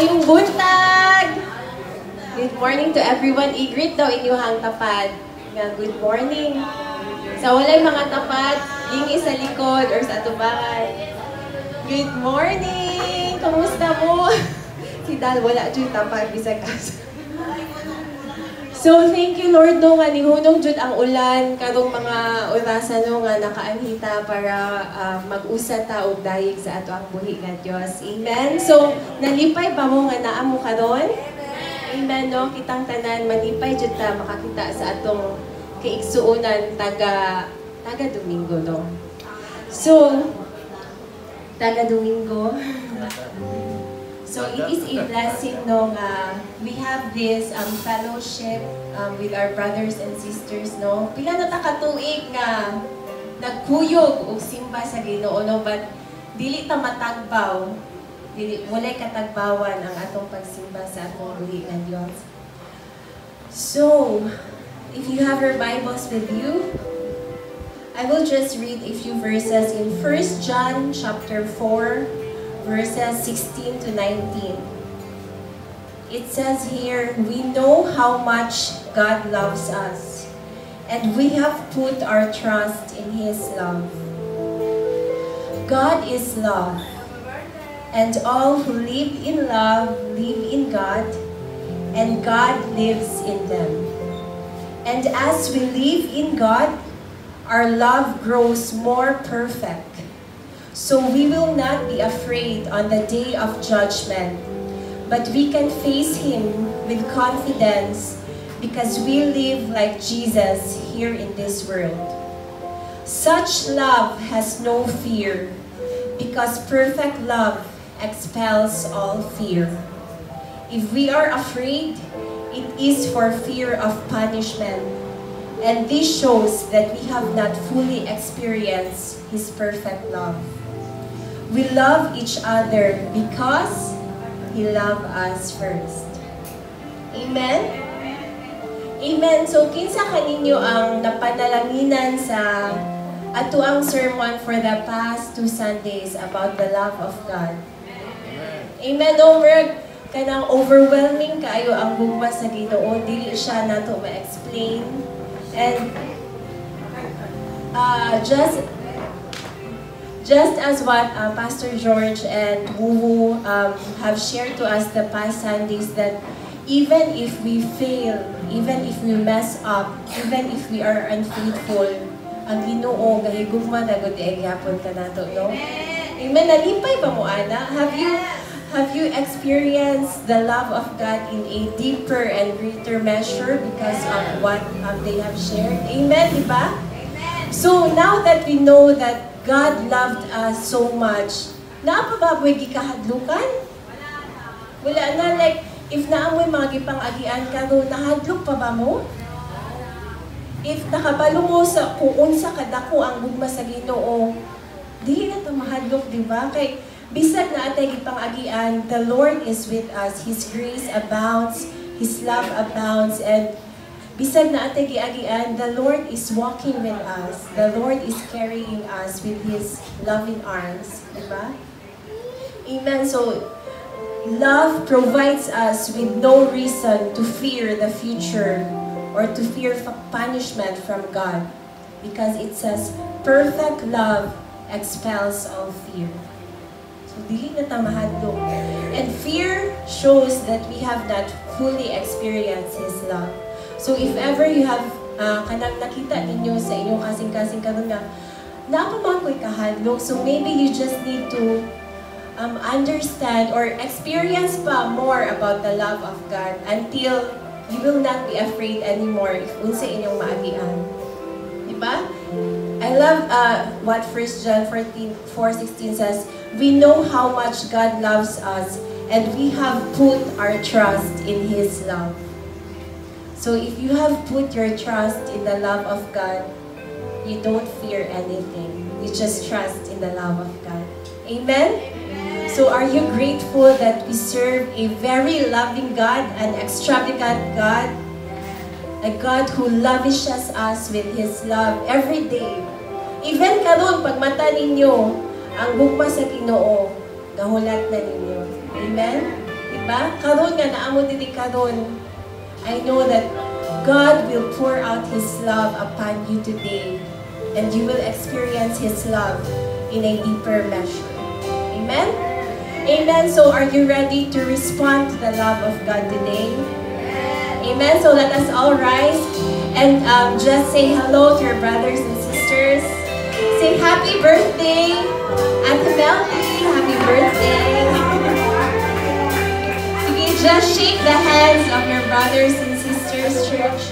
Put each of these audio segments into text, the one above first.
Maayong buntag! Good morning to everyone. I-greet daw inyong tapat. Good morning. Sa walay mga tapat, hingi sa likod or sa tubangan. Good morning! Kamusta mo? Si Dal, wala dyan tapat, bisag kas. So, thank you Lord no nga nihunong jud ang ulan karong mga orasan no nga nakaanhita para mag-usa ta og dayeg sa ato ang buhi nga Dios. Amen. So, nalipay ba mo nga naa mo karon? Amen no, kitang tanan malipay jud ta makakita sa atong kaigsuonan taga Domingo no. So, taga Domingo. So it is a blessing no we have this fellowship with our brothers and sisters no. Pila na ta ka tuig nga nagkuyog og simba sa Ginoo no, but dili ta matagbaw. Dili walay katagbawan ang atong pagsimba sa atong buhi nga Dios. So, if you have your Bibles with you, I will just read a few verses in 1 John chapter 4 verses 16 to 19. It says here, we know how much God loves us, and we have put our trust in His love. God is love, and all who live in love live in God, and God lives in them. And as we live in God, our love grows more perfect. So we will not be afraid on the day of judgment, but we can face Him with confidence because we live like Jesus here in this world. Such love has no fear because perfect love expels all fear. If we are afraid, it is for fear of punishment, and this shows that we have not fully experienced His perfect love. We love each other because He loved us first. Amen? Amen. So, kinsa kaninyo ang napanalanginan sa ato ang sermon for the past 2 Sundays about the love of God? Amen. No, kanang overwhelming kayo ang bugma sa Ginoo, dili siya nato ma-explain. And just as what Pastor George and Woo have shared to us the past Sundays, that even if we fail, even if we mess up, even if we are unfaithful, ang Ginoo gahigugma na gud gyapon ka nato, no? Amen. Nalipay pa mo ana? Have you experienced the love of God in a deeper and greater measure because of what they have shared? Amen, diba? So now that we know that God loved us so much, naapababoy gikahadlukan? Wala na, like, if naamoy mga gipang-agian ka, nahadlok pa ba mo? If nakabalo mo sa kung unsa kadako ang bugma sa Ginoo, dili na ta mahadlok, di ba? Kay bisag na atay gipang-agian, the Lord is with us. His grace abounds, His love abounds, and bisag na atay giagian, the Lord is walking with us. The Lord is carrying us with His loving arms. Diba? Amen. So, love provides us with no reason to fear the future or to fear punishment from God. Because it says, perfect love expels all fear. So, dili na ta mahadlok. And fear shows that we have not fully experienced His love. So if ever you have kanang nakita ninyo sa inyong kasing-kasing karon nga napaman ko'y kahadlok, so maybe you just need to understand or experience pa more about the love of God until you will not be afraid anymore if unsa inyong maagian. Diba? I love what 1 John 4:16 says, we know how much God loves us and we have put our trust in His love. So if you have put your trust in the love of God, you don't fear anything. You just trust in the love of God. Amen? So are you grateful that we serve a very loving God, an extravagant God, a God who lavishes us with His love every day? Even karon pag mata ninyo, ang bugma sa Ginoo, gahulat na ninyo. Amen? Diba? Karon nga naamo dili karon. I know that God will pour out His love upon you today, and you will experience His love in a deeper measure. Amen? Amen. So are you ready to respond to the love of God today? Amen. So let us all rise and just say hello to your brothers and sisters. Say happy birthday, Ate Melody. Happy birthday. Sige, just shake the hands of your brothers and sisters, church.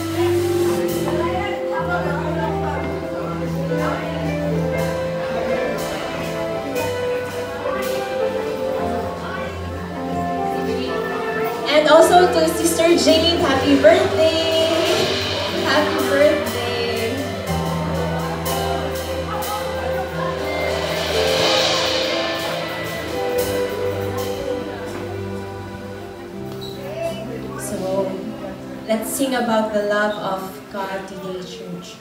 And also to Sister Jade, happy birthday! Happy birthday! So, let's sing about the love of God today, church.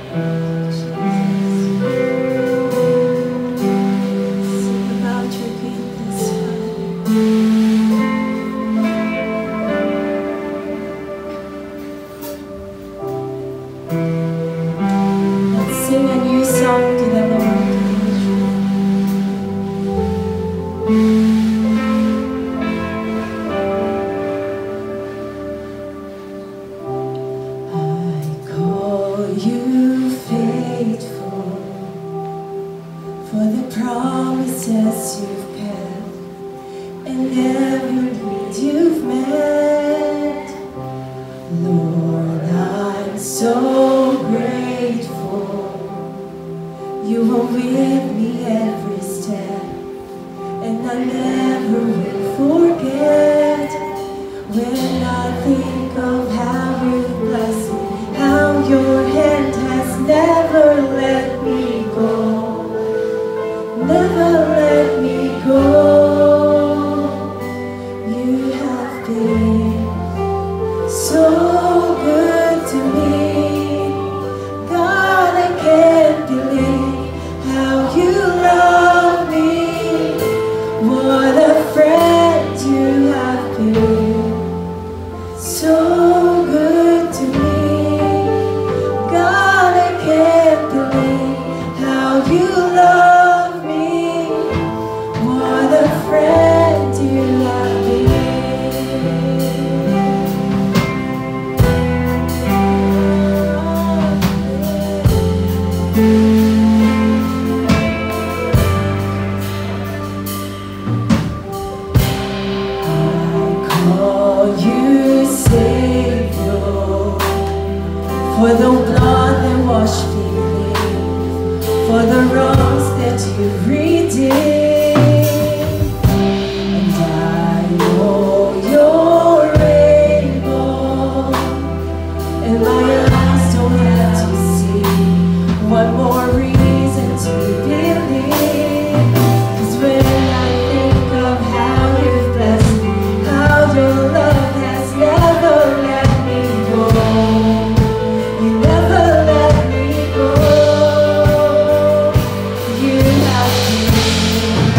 You have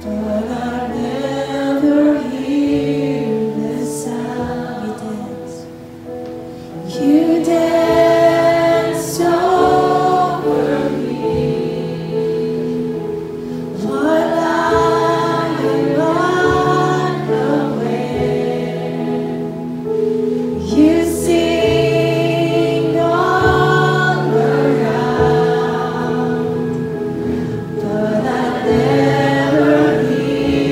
but I never hear the sound. You dance over me while I am unaware. You sing all around, but I never hear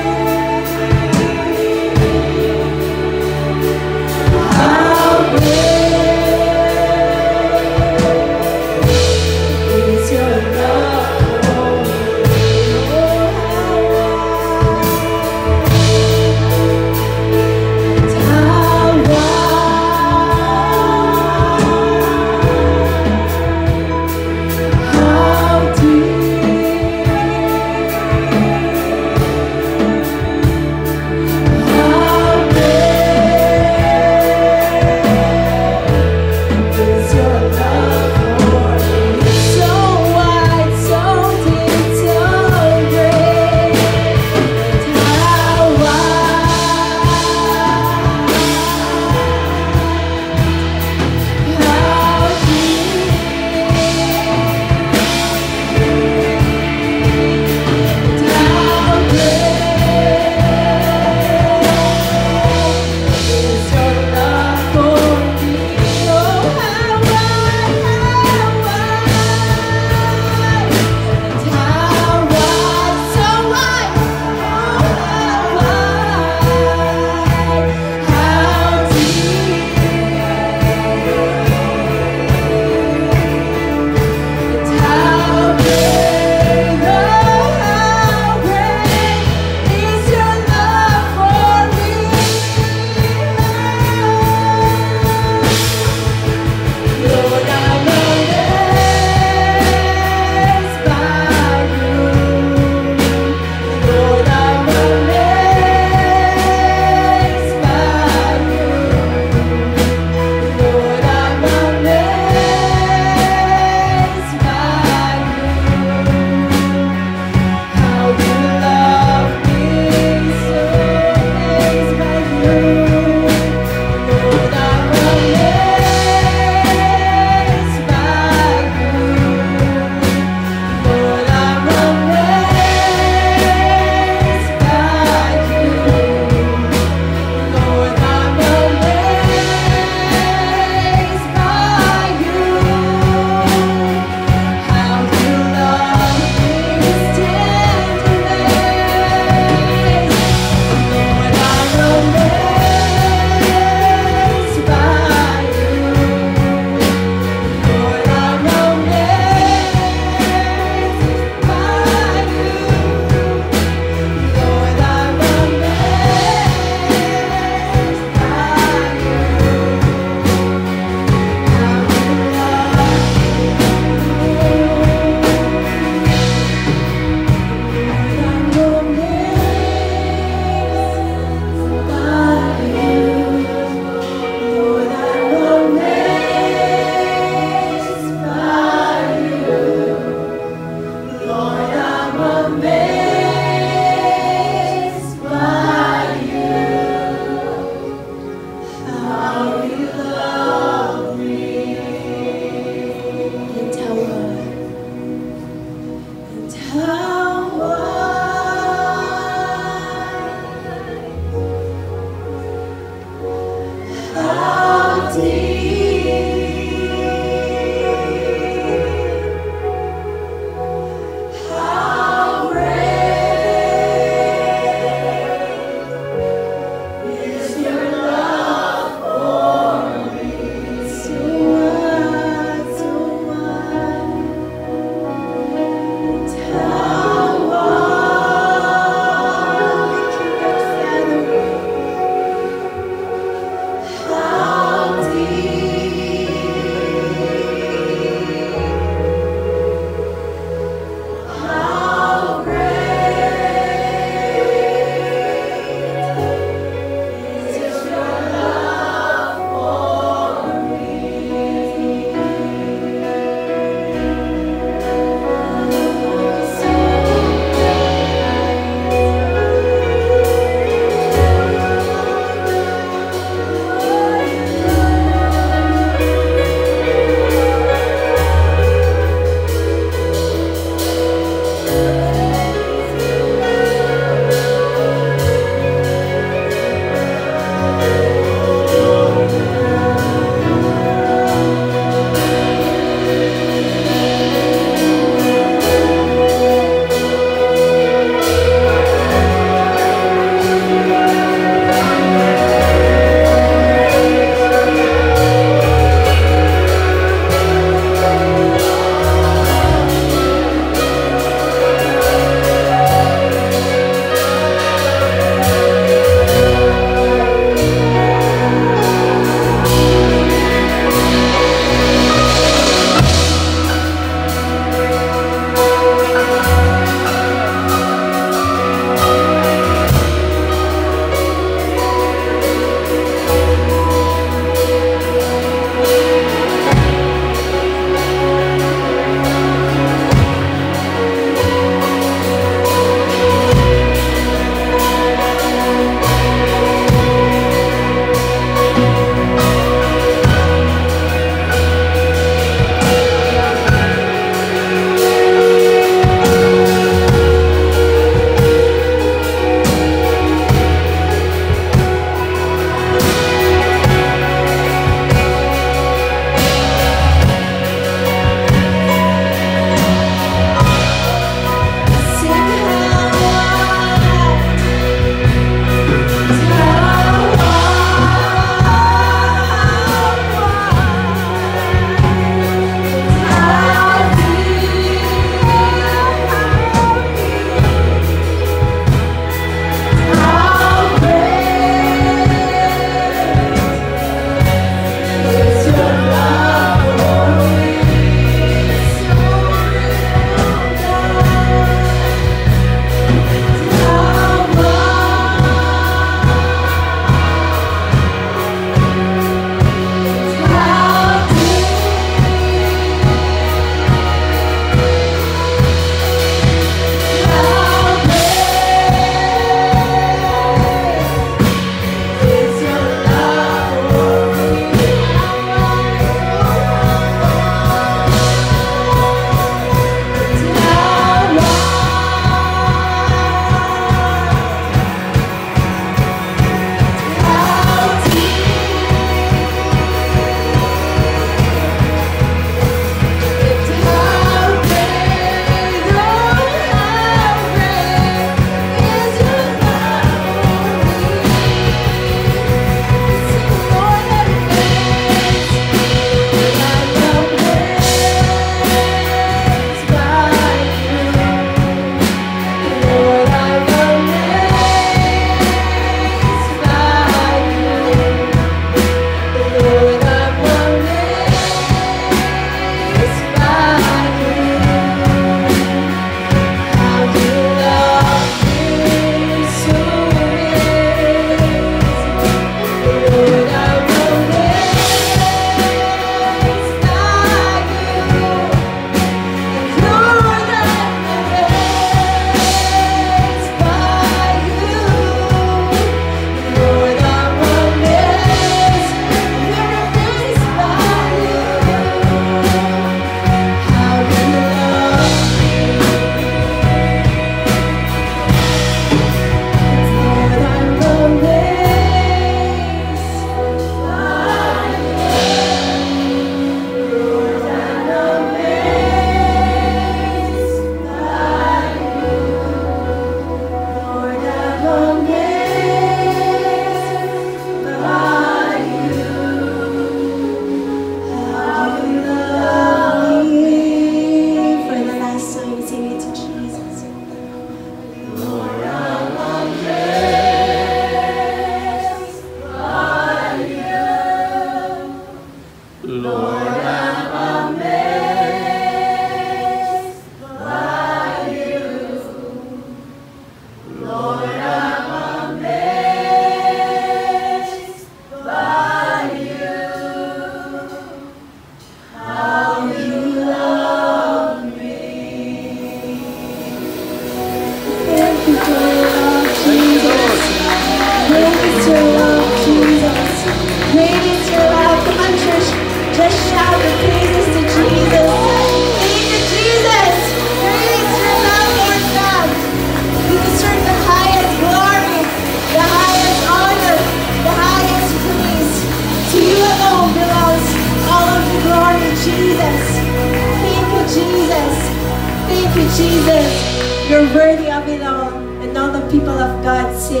Jesus. Thank you, Jesus. You're worthy of it all. And all the people of God say,